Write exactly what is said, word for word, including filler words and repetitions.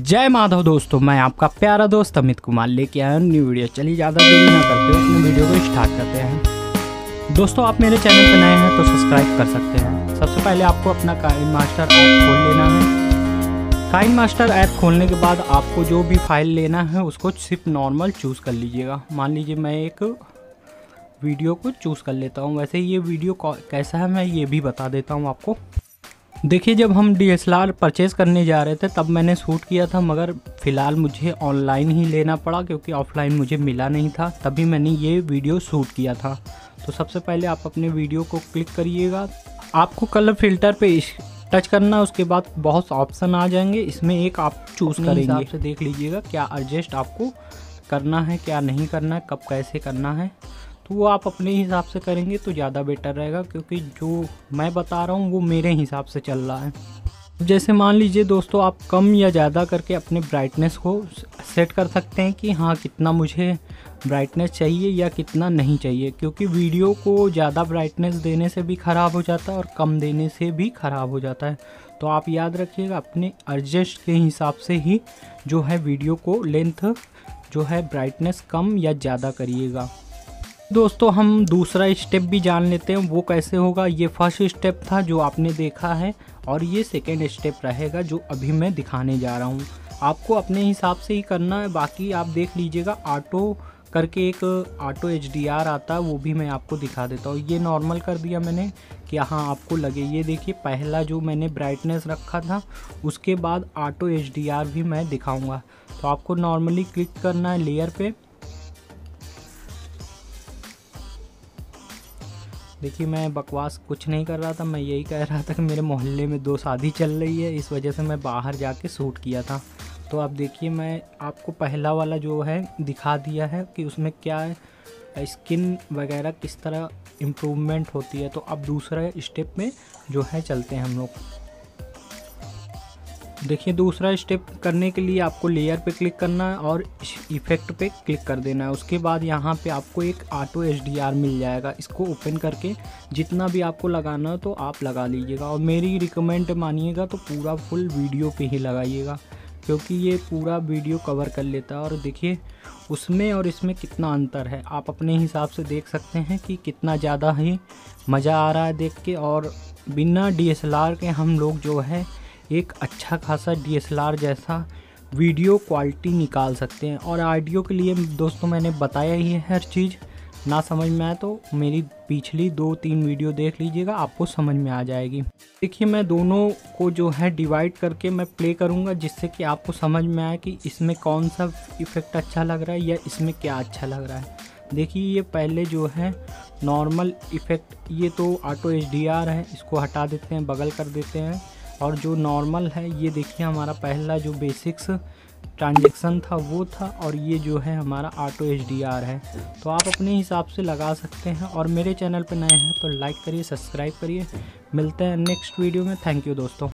जय माधव दोस्तों, मैं आपका प्यारा दोस्त अमित कुमार लेके आया हूँ न्यू वीडियो। चलिए ज़्यादा देरी ना करते हुए अपने वीडियो को स्टार्ट करते हैं। दोस्तों, आप मेरे चैनल पर नए हैं तो सब्सक्राइब कर सकते हैं। सबसे पहले आपको अपना काइन मास्टर ऐप खोल लेना है। काइन मास्टर ऐप खोलने के बाद आपको जो भी फाइल लेना है उसको सिर्फ नॉर्मल चूज़ कर लीजिएगा। मान लीजिए मैं एक वीडियो को चूज़ कर लेता हूँ। वैसे ये वीडियो कैसा है मैं ये भी बता देता हूँ आपको। देखिए, जब हम D S L R purchase करने जा रहे थे तब मैंने शूट किया था, मगर फ़िलहाल मुझे ऑनलाइन ही लेना पड़ा क्योंकि ऑफ़लाइन मुझे मिला नहीं था। तभी मैंने ये वीडियो शूट किया था। तो सबसे पहले आप अपने वीडियो को क्लिक करिएगा। आपको कलर फ़िल्टर पे टच करना, उसके बाद बहुत ऑप्शन आ जाएंगे। इसमें एक आप चूज़ करेंगे। हिसाब से देख लीजिएगा क्या एडजस्ट आपको करना है, क्या नहीं करना है, कब कैसे करना है। तो वो आप अपने हिसाब से करेंगे तो ज़्यादा बेटर रहेगा, क्योंकि जो मैं बता रहा हूँ वो मेरे हिसाब से चल रहा है। जैसे मान लीजिए दोस्तों, आप कम या ज़्यादा करके अपने ब्राइटनेस को सेट कर सकते हैं कि हाँ कितना मुझे ब्राइटनेस चाहिए या कितना नहीं चाहिए, क्योंकि वीडियो को ज़्यादा ब्राइटनेस देने से भी ख़राब हो जाता है और कम देने से भी ख़राब हो जाता है। तो आप याद रखिएगा, अपने एडजस्ट के हिसाब से ही जो है वीडियो को लेंथ जो है ब्राइटनेस कम या ज़्यादा करिएगा। दोस्तों, हम दूसरा स्टेप भी जान लेते हैं वो कैसे होगा। ये फर्स्ट स्टेप था जो आपने देखा है, और ये सेकेंड स्टेप रहेगा जो अभी मैं दिखाने जा रहा हूँ। आपको अपने हिसाब से ही करना है। बाकी आप देख लीजिएगा, ऑटो करके एक ऑटो एच डी आर आता है, वो भी मैं आपको दिखा देता हूँ। ये नॉर्मल कर दिया मैंने कि हाँ आपको लगे। ये देखिए, पहला जो मैंने ब्राइटनेस रखा था उसके बाद ऑटो एच डी आर भी मैं दिखाऊँगा। तो आपको नॉर्मली क्लिक करना है लेयर पे। देखिए, मैं बकवास कुछ नहीं कर रहा था, मैं यही कह रहा था कि मेरे मोहल्ले में दो शादी चल रही है, इस वजह से मैं बाहर जाके शूट किया था। तो आप देखिए, मैं आपको पहला वाला जो है दिखा दिया है कि उसमें क्या है, स्किन वगैरह किस तरह इम्प्रूवमेंट होती है। तो अब दूसरा स्टेप में जो है चलते हैं हम लोग। देखिए, दूसरा स्टेप करने के लिए आपको लेयर पे क्लिक करना है और इफ़ेक्ट पे क्लिक कर देना है। उसके बाद यहाँ पे आपको एक ऑटो एच डी आर मिल जाएगा। इसको ओपन करके जितना भी आपको लगाना हो तो आप लगा लीजिएगा, और मेरी रिकमेंड मानिएगा तो पूरा फुल वीडियो पे ही लगाइएगा, क्योंकि ये पूरा वीडियो कवर कर लेता है। और देखिए, उसमें और इसमें कितना अंतर है, आप अपने हिसाब से देख सकते हैं कि कितना ज़्यादा ही मज़ा आ रहा है देख के। और बिना डी एस एल आर के हम लोग जो है एक अच्छा खासा डी एस एल आर जैसा वीडियो क्वालिटी निकाल सकते हैं। और ऑडियो के लिए दोस्तों मैंने बताया ही है हर चीज़। ना समझ में आए तो मेरी पिछली दो तीन वीडियो देख लीजिएगा, आपको समझ में आ जाएगी। देखिए, मैं दोनों को जो है डिवाइड करके मैं प्ले करूँगा, जिससे कि आपको समझ में आए कि इसमें कौन सा इफ़ेक्ट अच्छा लग रहा है या इसमें क्या अच्छा लग रहा है। देखिए, ये पहले जो है नॉर्मल इफ़ेक्ट, ये तो ऑटो एच डी आर है, इसको हटा देते हैं, बगल कर देते हैं। और जो नॉर्मल है, ये देखिए हमारा पहला जो बेसिक्स ट्रांजैक्शन था वो था, और ये जो है हमारा ऑटो एच डी आर है। तो आप अपने हिसाब से लगा सकते हैं। और मेरे चैनल पर नए हैं तो लाइक करिए, सब्सक्राइब करिए। मिलते हैं नेक्स्ट वीडियो में। थैंक यू दोस्तों।